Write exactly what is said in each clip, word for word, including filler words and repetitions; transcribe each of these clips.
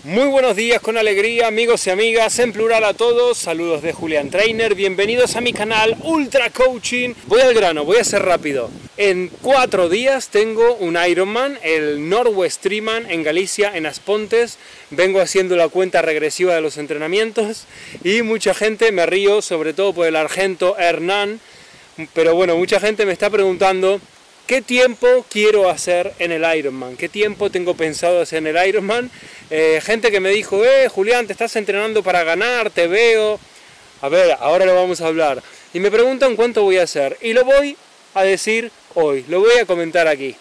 Muy buenos días con alegría, amigos y amigas, en plural a todos, saludos de Julián Trainer, bienvenidos a mi canal Ultra Coaching. Voy al grano, voy a ser rápido. En cuatro días tengo un Ironman, el Norwestream en Galicia, en As Pontes. Vengo haciendo la cuenta regresiva de los entrenamientos y mucha gente, me río sobre todo por el argento Hernán, pero bueno, mucha gente me está preguntando ¿qué tiempo quiero hacer en el Ironman? ¿Qué tiempo tengo pensado hacer en el Ironman? Eh, gente que me dijo, eh, Julián, te estás entrenando para ganar, te veo. A ver, ahora lo vamos a hablar. Y me preguntan cuánto voy a hacer. Y lo voy a decir hoy, lo voy a comentar aquí.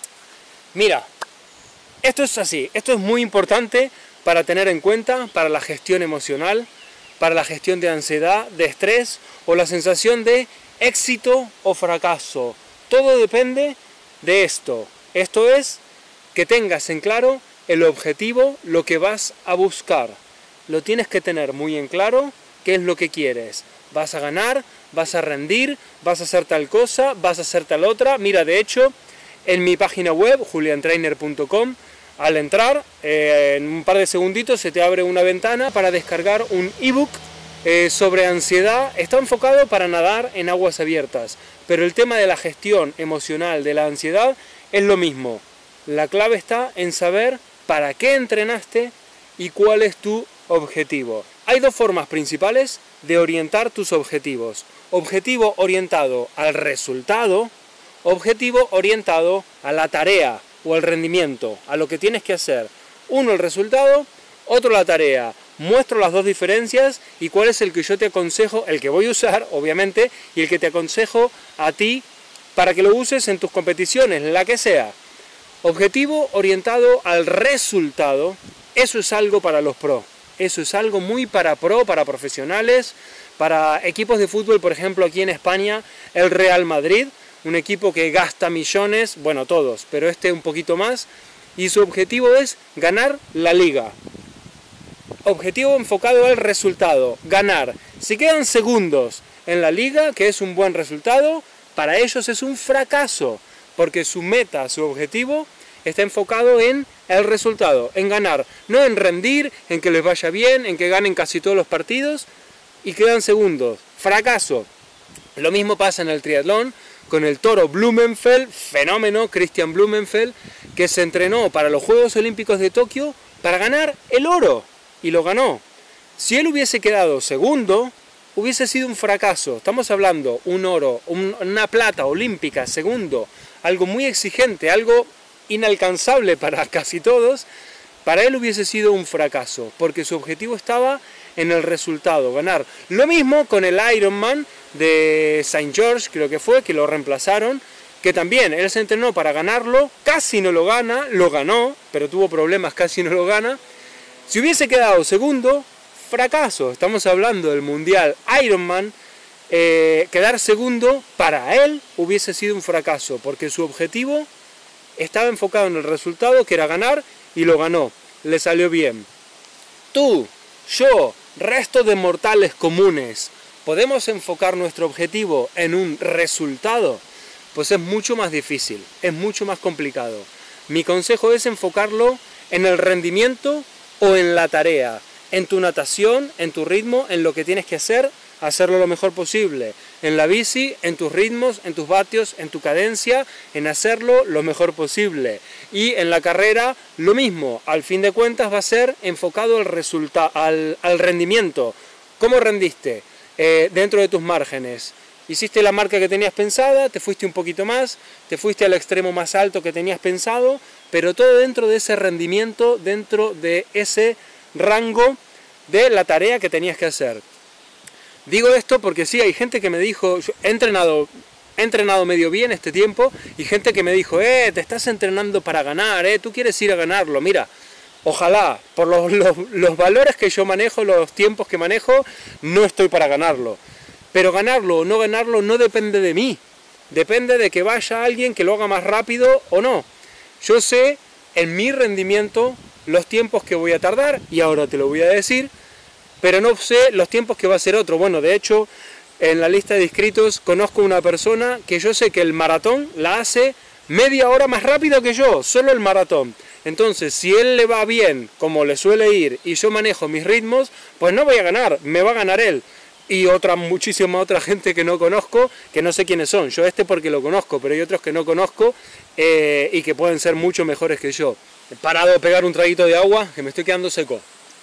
Mira, esto es así, esto es muy importante para tener en cuenta, para la gestión emocional, para la gestión de ansiedad, de estrés o la sensación de éxito o fracaso. Todo depende de esto. Esto es que tengas en claro el objetivo, lo que vas a buscar. Lo tienes que tener muy en claro qué es lo que quieres. ¿Vas a ganar? ¿Vas a rendir? ¿Vas a hacer tal cosa? ¿Vas a hacer tal otra? Mira, de hecho, en mi página web, julian trainer punto com, al entrar, eh, en un par de segunditos se te abre una ventana para descargar un ebook Eh, sobre ansiedad. Está enfocado para nadar en aguas abiertas, pero el tema de la gestión emocional de la ansiedad es lo mismo. La clave está en saber para qué entrenaste y cuál es tu objetivo. Hay dos formas principales de orientar tus objetivos: objetivo orientado al resultado, objetivo orientado a la tarea o al rendimiento, a lo que tienes que hacer. Uno el resultado, otro la tarea. Muestro las dos diferencias y cuál es el que yo te aconsejo, el que voy a usar, obviamente, y el que te aconsejo a ti para que lo uses en tus competiciones, la que sea. Objetivo orientado al resultado, eso es algo para los pro. Eso es algo muy para pro, para profesionales, para equipos de fútbol, por ejemplo, aquí en España, el Real Madrid, un equipo que gasta millones, bueno, todos, pero este un poquito más, y su objetivo es ganar la liga. Objetivo enfocado al resultado, ganar. Si quedan segundos en la liga, que es un buen resultado, para ellos es un fracaso, porque su meta, su objetivo, está enfocado en el resultado, en ganar, no en rendir, en que les vaya bien, en que ganen casi todos los partidos, y quedan segundos. Fracaso. Lo mismo pasa en el triatlón, con el toro Blummenfelt, fenómeno, Kristian Blummenfelt, que se entrenó para los Juegos Olímpicos de Tokio para ganar el oro. Y lo ganó. Si él hubiese quedado segundo, hubiese sido un fracaso. Estamos hablando un oro, un, una plata olímpica, segundo, algo muy exigente, algo inalcanzable para casi todos. Para él hubiese sido un fracaso, porque su objetivo estaba en el resultado, ganar. Lo mismo con el Ironman de Saint George, creo que fue, que lo reemplazaron, que también él se entrenó para ganarlo, casi no lo gana, lo ganó, pero tuvo problemas, casi no lo gana. Si hubiese quedado segundo, fracaso. Estamos hablando del Mundial Ironman. Eh, quedar segundo para él hubiese sido un fracaso, porque su objetivo estaba enfocado en el resultado, que era ganar, y lo ganó. Le salió bien. Tú, yo, resto de mortales comunes, ¿podemos enfocar nuestro objetivo en un resultado? Pues es mucho más difícil, es mucho más complicado. Mi consejo es enfocarlo en el rendimiento o en la tarea, en tu natación, en tu ritmo, en lo que tienes que hacer, hacerlo lo mejor posible. En la bici, en tus ritmos, en tus vatios, en tu cadencia, en hacerlo lo mejor posible. Y en la carrera, lo mismo. Al fin de cuentas va a ser enfocado al, resulta- al, al rendimiento. ¿Cómo rendiste? Eh, dentro de tus márgenes. Hiciste la marca que tenías pensada, te fuiste un poquito más, te fuiste al extremo más alto que tenías pensado, pero todo dentro de ese rendimiento, dentro de ese rango de la tarea que tenías que hacer. Digo esto porque sí, hay gente que me dijo, yo he entrenado, he entrenado medio bien este tiempo, y gente que me dijo, eh, te estás entrenando para ganar, eh, tú quieres ir a ganarlo. Mira, ojalá, por los, los, los valores que yo manejo, los tiempos que manejo, no estoy para ganarlo. Pero ganarlo o no ganarlo no depende de mí, depende de que vaya alguien que lo haga más rápido o no. Yo sé en mi rendimiento los tiempos que voy a tardar, y ahora te lo voy a decir, pero no sé los tiempos que va a ser otro. Bueno, de hecho, en la lista de inscritos conozco una persona que yo sé que el maratón la hace media hora más rápido que yo, solo el maratón. Entonces, si él le va bien, como le suele ir, y yo manejo mis ritmos, pues no voy a ganar, me va a ganar él. Y otra, muchísima otra gente que no conozco, que no sé quiénes son. Yo este porque lo conozco, pero hay otros que no conozco eh, y que pueden ser mucho mejores que yo. He parado de pegar un traguito de agua, que me estoy quedando seco.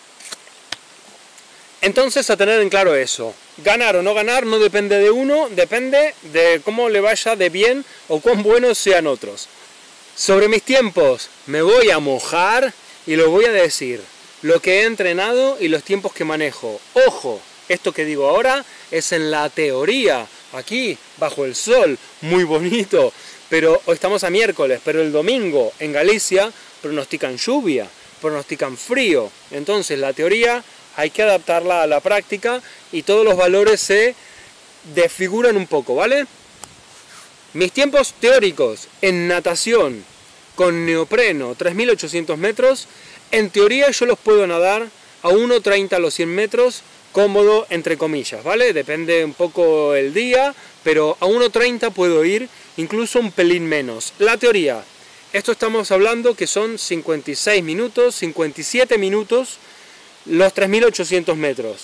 Entonces, a tener en claro eso. Ganar o no ganar no depende de uno, depende de cómo le vaya de bien o cuán buenos sean otros. Sobre mis tiempos, me voy a mojar y lo voy a decir. Lo que he entrenado y los tiempos que manejo. ¡Ojo! Esto que digo ahora es en la teoría, aquí, bajo el sol, muy bonito, pero hoy estamos a miércoles, pero el domingo en Galicia pronostican lluvia, pronostican frío, entonces la teoría hay que adaptarla a la práctica y todos los valores se desfiguran un poco, ¿vale? Mis tiempos teóricos en natación con neopreno, tres mil ochocientos metros, en teoría yo los puedo nadar a uno treinta a los cien metros, cómodo, entre comillas, ¿vale? Depende un poco el día, pero a uno treinta puedo ir, incluso un pelín menos. La teoría, esto estamos hablando que son cincuenta y seis minutos, cincuenta y siete minutos, los tres mil ochocientos metros.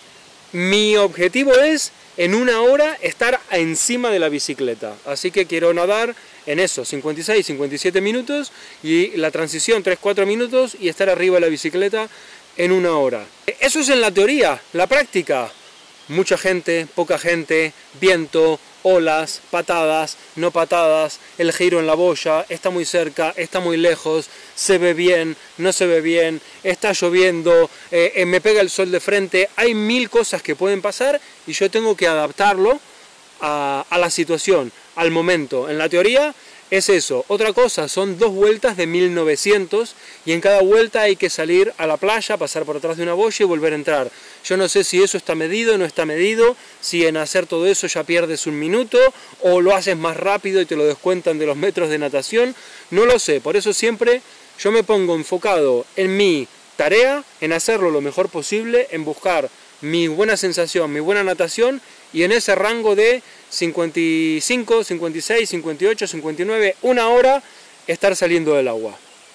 Mi objetivo es, en una hora, estar encima de la bicicleta, así que quiero nadar en eso, cincuenta y seis, cincuenta y siete minutos, y la transición tres cuatro minutos, y estar arriba de la bicicleta en una hora. Eso es en la teoría. La práctica, mucha gente, poca gente, viento, olas, patadas, no patadas, el giro en la boya, está muy cerca, está muy lejos, se ve bien, no se ve bien, está lloviendo, eh, me pega el sol de frente, hay mil cosas que pueden pasar y yo tengo que adaptarlo a, a la situación, al momento. En la teoría es eso. Otra cosa, son dos vueltas de mil novecientos y en cada vuelta hay que salir a la playa, pasar por atrás de una boya y volver a entrar. Yo no sé si eso está medido o no está medido, si en hacer todo eso ya pierdes un minuto o lo haces más rápido y te lo descuentan de los metros de natación, no lo sé. Por eso siempre yo me pongo enfocado en mi tarea, en hacerlo lo mejor posible, en buscar mi buena sensación, mi buena natación y en ese rango de cincuenta y cinco, cincuenta y seis, cincuenta y ocho, cincuenta y nueve, una hora, estar saliendo del agua.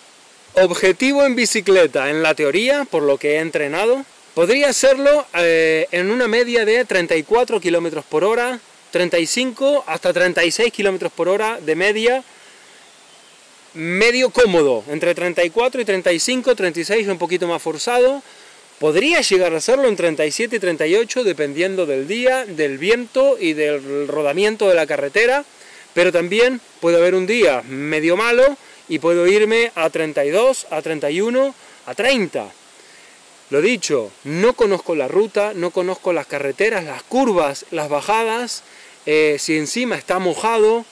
Objetivo en bicicleta, en la teoría, por lo que he entrenado, podría hacerlo eh, en una media de treinta y cuatro kilómetros por hora, treinta y cinco hasta treinta y seis kilómetros por hora de media, medio cómodo, entre treinta y cuatro y treinta y cinco, treinta y seis un poquito más forzado. Podría llegar a hacerlo en treinta y siete y treinta y ocho dependiendo del día, del viento y del rodamiento de la carretera, pero también puede haber un día medio malo y puedo irme a treinta y dos, a treinta y uno, a treinta. Lo dicho, no conozco la ruta, no conozco las carreteras, las curvas, las bajadas, eh, si encima está mojado,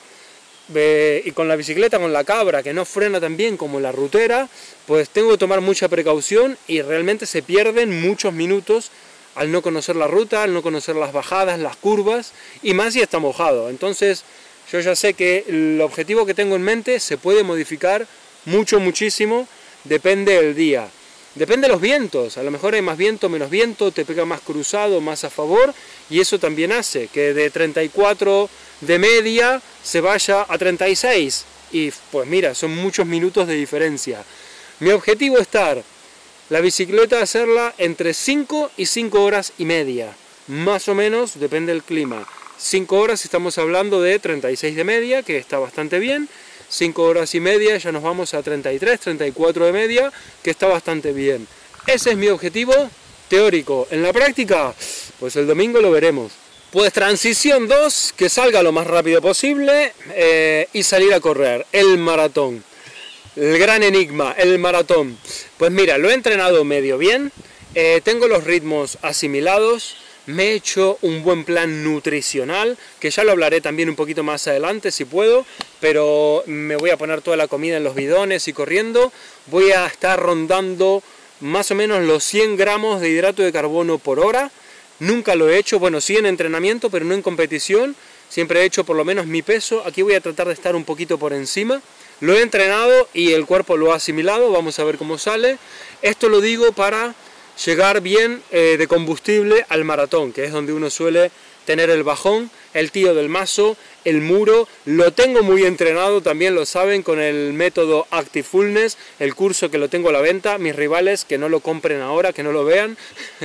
Eh, y con la bicicleta, con la cabra, que no frena tan bien como la rutera, pues tengo que tomar mucha precaución y realmente se pierden muchos minutos al no conocer la ruta, al no conocer las bajadas, las curvas, y más si está mojado. Entonces yo ya sé que el objetivo que tengo en mente se puede modificar mucho, muchísimo, depende del día. Depende de los vientos, a lo mejor hay más viento, menos viento, te pega más cruzado, más a favor, y eso también hace que de treinta y cuatro de media se vaya a treinta y seis, y pues mira, son muchos minutos de diferencia. Mi objetivo es estar, la bicicleta hacerla entre cinco y cinco horas y media, más o menos, depende del clima. cinco horas estamos hablando de treinta y seis de media, que está bastante bien. cinco horas y media ya nos vamos a treinta y tres, treinta y cuatro de media, que está bastante bien. Ese es mi objetivo teórico. En la práctica, pues el domingo lo veremos. Pues transición dos, que salga lo más rápido posible eh, y salir a correr, el maratón. El gran enigma, el maratón. Pues mira, lo he entrenado medio bien, eh, tengo los ritmos asimilados. Me he hecho un buen plan nutricional, que ya lo hablaré también un poquito más adelante si puedo, pero me voy a poner toda la comida en los bidones y corriendo. Voy a estar rondando más o menos los cien gramos de hidrato de carbono por hora. Nunca lo he hecho, bueno, sí en entrenamiento, pero no en competición. Siempre he hecho por lo menos mi peso. Aquí voy a tratar de estar un poquito por encima. Lo he entrenado y el cuerpo lo ha asimilado, vamos a ver cómo sale. Esto lo digo para llegar bien eh, de combustible al maratón, que es donde uno suele tener el bajón, el tío del mazo, el muro. Lo tengo muy entrenado, también lo saben, con el método Active Fullness, el curso que lo tengo a la venta. Mis rivales que no lo compren ahora, que no lo vean.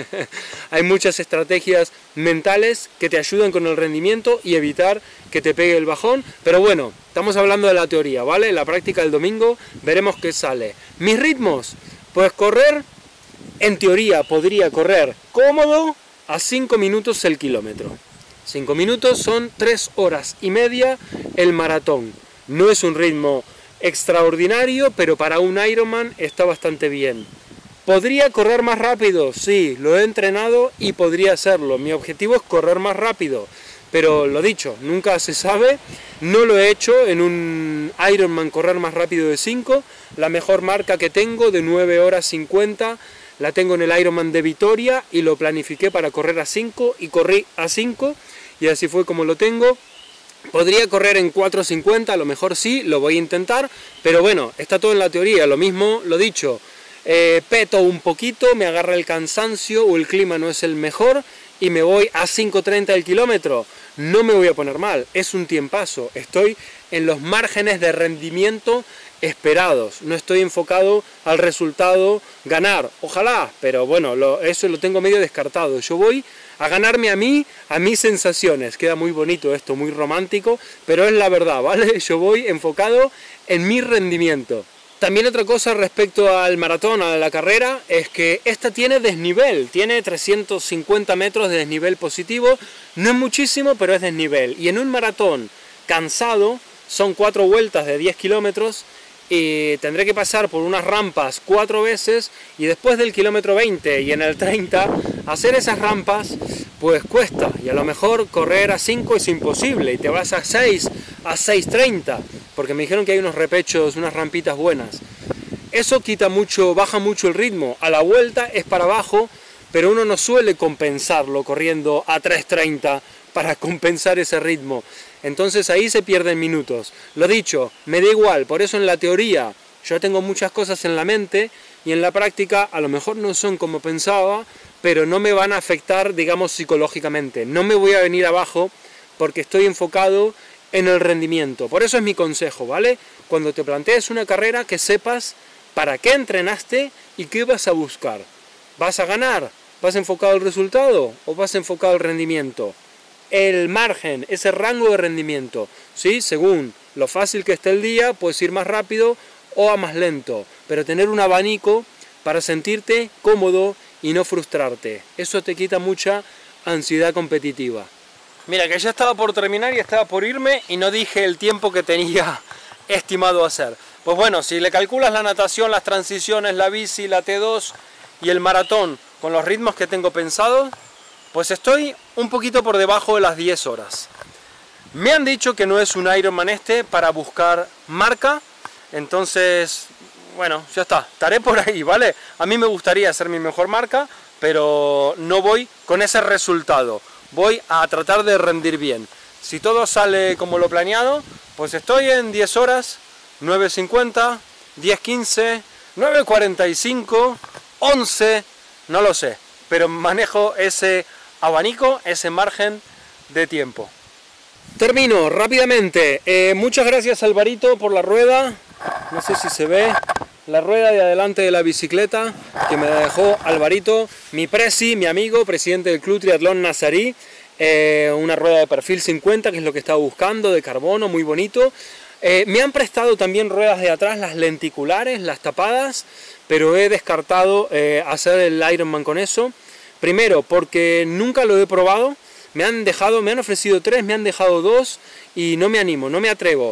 Hay muchas estrategias mentales que te ayudan con el rendimiento y evitar que te pegue el bajón. Pero bueno, estamos hablando de la teoría, ¿vale? La práctica del domingo veremos qué sale. Mis ritmos, pues correr, en teoría podría correr cómodo a cinco minutos el kilómetro. cinco minutos son tres horas y media el maratón. No es un ritmo extraordinario, pero para un Ironman está bastante bien. ¿Podría correr más rápido? Sí, lo he entrenado y podría hacerlo. Mi objetivo es correr más rápido, pero lo dicho, nunca se sabe. No lo he hecho en un Ironman correr más rápido de cinco. La mejor marca que tengo de nueve horas cincuenta la tengo en el Ironman de Vitoria y lo planifiqué para correr a cinco y corrí a cinco. Y así fue como lo tengo. Podría correr en cuatro cincuenta, a lo mejor sí, lo voy a intentar, pero bueno, está todo en la teoría. Lo mismo, lo dicho, eh, peto un poquito, me agarra el cansancio o el clima no es el mejor y me voy a cinco treinta el kilómetro. No me voy a poner mal, es un tiempazo, estoy en los márgenes de rendimiento esperados, no estoy enfocado al resultado ganar, ojalá, pero bueno, lo, eso lo tengo medio descartado. Yo voy a ganarme a mí, a mis sensaciones. Queda muy bonito esto, muy romántico, pero es la verdad, ¿vale? Yo voy enfocado en mi rendimiento. También otra cosa respecto al maratón, a la carrera, es que esta tiene desnivel, tiene trescientos cincuenta metros de desnivel positivo, no es muchísimo, pero es desnivel. Y en un maratón cansado, son cuatro vueltas de diez kilómetros, y tendré que pasar por unas rampas cuatro veces y después del kilómetro veinte y en el treinta hacer esas rampas pues cuesta, y a lo mejor correr a cinco es imposible y te vas a seis, a seis treinta, porque me dijeron que hay unos repechos, unas rampitas buenas. Eso quita mucho, baja mucho el ritmo. A la vuelta es para abajo, pero uno no suele compensarlo corriendo a tres treinta para compensar ese ritmo. Entonces ahí se pierden minutos. Lo dicho, me da igual, por eso en la teoría yo tengo muchas cosas en la mente y en la práctica a lo mejor no son como pensaba, pero no me van a afectar, digamos, psicológicamente. No me voy a venir abajo porque estoy enfocado en el rendimiento. Por eso es mi consejo, ¿vale? Cuando te plantees una carrera, que sepas para qué entrenaste y qué vas a buscar. ¿Vas a ganar? ¿Vas enfocado al resultado o vas enfocado al rendimiento? El margen, ese rango de rendimiento, ¿sí? Según lo fácil que esté el día, puedes ir más rápido o a más lento, pero tener un abanico para sentirte cómodo y no frustrarte. Eso te quita mucha ansiedad competitiva. Mira, que ya estaba por terminar y estaba por irme y no dije el tiempo que tenía estimado hacer. Pues bueno, si le calculas la natación, las transiciones, la bici, la T dos y el maratón con los ritmos que tengo pensados, pues estoy un poquito por debajo de las diez horas. Me han dicho que no es un Ironman este para buscar marca, entonces, bueno, ya está, estaré por ahí, ¿vale? A mí me gustaría hacer mi mejor marca, pero no voy con ese resultado. Voy a tratar de rendir bien. Si todo sale como lo planeado, pues estoy en diez horas, nueve cincuenta, diez quince, nueve cuarenta y cinco, once, no lo sé, pero manejo ese abanico, ese margen de tiempo. Termino rápidamente. Eh, muchas gracias, Alvarito, por la rueda. No sé si se ve la rueda de adelante de la bicicleta que me dejó Alvarito, mi presi, mi amigo, presidente del Club Triatlón Nazarí. Eh, una rueda de perfil cincuenta, que es lo que estaba buscando, de carbono, muy bonito. Eh, me han prestado también ruedas de atrás, las lenticulares, las tapadas, pero he descartado eh, hacer el Ironman con eso. Primero, porque nunca lo he probado. Me han dejado, me han ofrecido tres, me han dejado dos y no me animo, no me atrevo.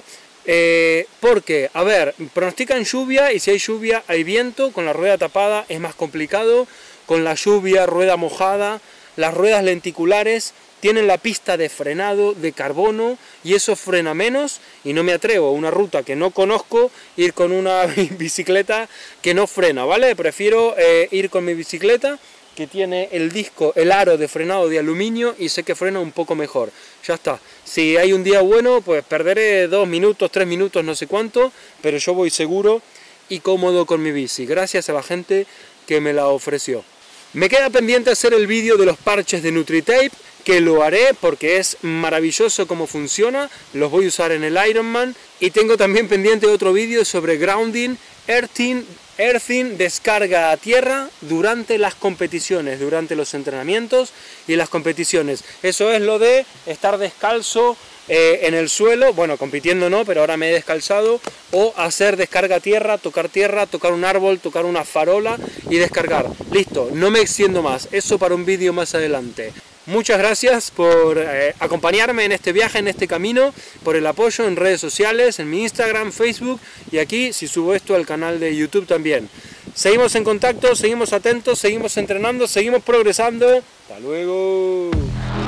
Eh, porque, a ver, pronostican lluvia y si hay lluvia hay viento. Con la rueda tapada es más complicado. Con la lluvia, rueda mojada, las ruedas lenticulares tienen la pista de frenado de carbono y eso frena menos y no me atrevo. Una ruta que no conozco, ir con una bicicleta que no frena, ¿vale? Prefiero eh, ir con mi bicicleta que tiene el disco, el aro de frenado de aluminio y sé que frena un poco mejor. Ya está. Si hay un día bueno, pues perderé dos minutos, tres minutos, no sé cuánto, pero yo voy seguro y cómodo con mi bici, gracias a la gente que me la ofreció. Me queda pendiente hacer el vídeo de los parches de NutriTape, que lo haré porque es maravilloso cómo funciona, los voy a usar en el Ironman. Y tengo también pendiente otro vídeo sobre grounding, earthing, earthing, descarga a tierra durante las competiciones, durante los entrenamientos y las competiciones. Eso es lo de estar descalzo eh, en el suelo, bueno, compitiendo no, pero ahora me he descalzado, o hacer descarga a tierra, tocar tierra, tocar un árbol, tocar una farola y descargar. Listo, no me extiendo más, eso para un vídeo más adelante. Muchas gracias por eh, acompañarme en este viaje, en este camino, por el apoyo en redes sociales, en mi Instagram, Facebook y aquí si subo esto al canal de YouTube también. Seguimos en contacto, seguimos atentos, seguimos entrenando, seguimos progresando. ¡Hasta luego!